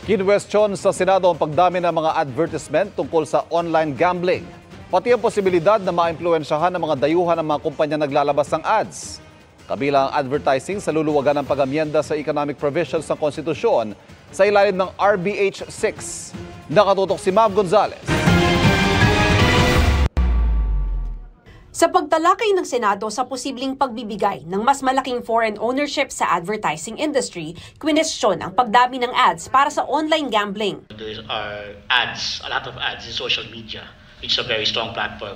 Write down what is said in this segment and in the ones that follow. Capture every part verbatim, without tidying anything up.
Kinwestiyon sa Senado ang pagdami ng mga advertisement tungkol sa online gambling. Pati ang posibilidad na maimpluwensyahan ng mga dayuhan ng mga kumpanya naglalabas ng ads. Kabilang ang advertising sa luluwagan ng pag-amyenda sa economic provisions ng konstitusyon sa ilalim ng R B H six. Nakatutok si Mav Gonzalez. Sa pagtalakay ng Senado sa posibleng pagbibigay ng mas malaking foreign ownership sa advertising industry, kwinestyon ang pagdami ng ads para sa online gambling. There are ads, a lot of ads in social media, which is a very strong platform.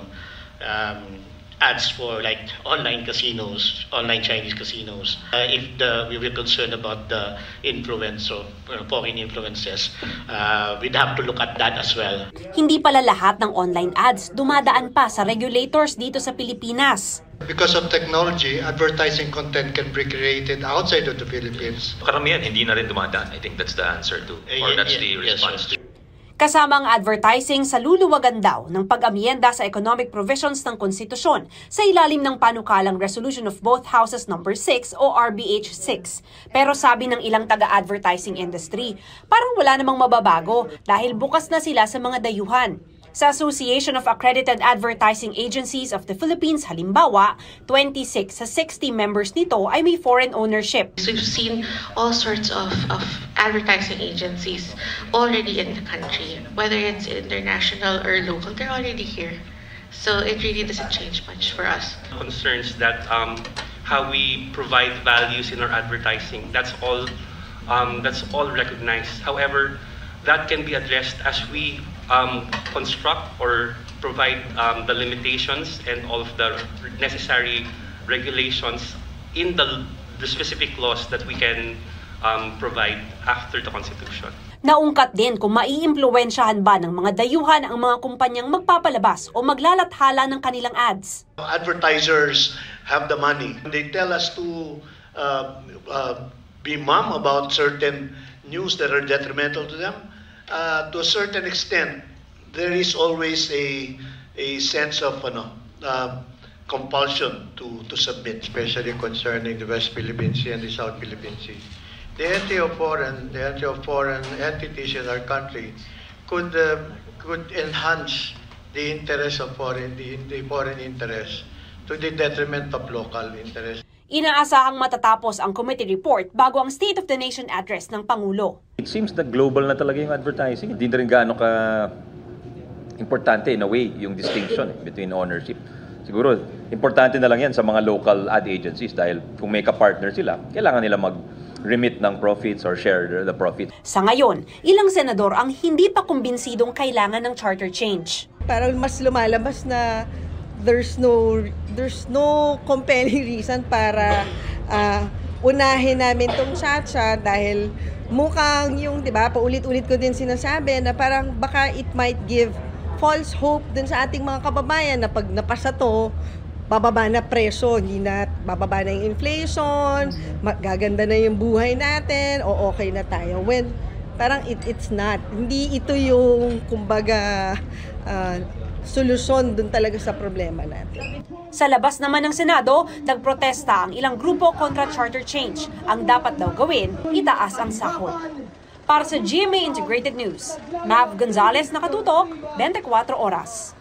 Um, ads for like online casinos, online Chinese casinos. Uh, if the, we were concerned about the influence of uh, foreign influences, uh, we'd have to look at that as well. Hindi pala lahat ng online ads dumadaan pa sa regulators dito sa Pilipinas. Because of technology, advertising content can be created outside of the Philippines. Karamihan, hindi na rin dumadaan. I think that's the answer to, or that's the response. Kasama ang advertising sa luluwagan daw ng pag-amyenda sa economic provisions ng konstitusyon sa ilalim ng panukalang Resolution of Both Houses number six o R B H six. Pero sabi ng ilang taga-advertising industry, parang wala namang mababago dahil bukas na sila sa mga dayuhan. Sa Association of Accredited Advertising Agencies of the Philippines, halimbawa, twenty-six sa sixty members nito ay may foreign ownership. We've seen all sorts of, of advertising agencies already in the country, whether it's international or local, they're already here. So it really doesn't change much for us. Concerns that um, how we provide values in our advertising, that's all, um, that's all recognized. However, that can be addressed as we um, construct or provide um, the limitations and all of the necessary regulations in the, the specific laws that we can um, provide after the Constitution. Naungkat din kung maiimpluwensyahan ba ng mga dayuhan ang mga kumpanyang magpapalabas o maglalathala ng kanilang ads. Advertisers have the money. They tell us to uh, uh, be mum about certain news that are detrimental to them. Uh, to a certain extent, there is always a a sense of ano, uh, compulsion to to submit, especially concerning the West Philippine Sea and the South Philippine Sea. The entry of foreign, the entry of foreign entities in our country could uh, could enhance the interest of foreign the, the foreign interest to the detriment of local interest. Inaasahang matatapos ang committee report bago ang State of the Nation address ng Pangulo. It seems na global na talaga yung advertising. Hindi na rin gaano ka importante in a way yung distinction between ownership. Siguro, importante na lang yan sa mga local ad agencies dahil kung may ka-partner sila, kailangan nila mag-remit ng profits or share the profits. Sa ngayon, ilang senador ang hindi pa kumbinsidong kailangan ng charter change. Parang mas lumalabas na there's no there's no compelling reason para uh, unahin namin tong Chacha dahil mukhang yung, di ba, paulit-ulit ko din sinasabi na parang baka it might give false hope din sa ating mga kababayan na pag napasa to, bababa na presyo, hindi na bababa na yung inflation, gaganda na yung buhay natin, o okay na tayo. When parang it, it's not. Hindi ito yung, kumbaga, uh, solusyon dun talaga sa problema natin. Sa labas naman ng Senado, nagprotesta ang ilang grupo kontra charter change. Ang dapat daw gawin, itaas ang sahod. Para sa G M A Integrated News, Mav Gonzalez, nakatutok, twenty-four oras.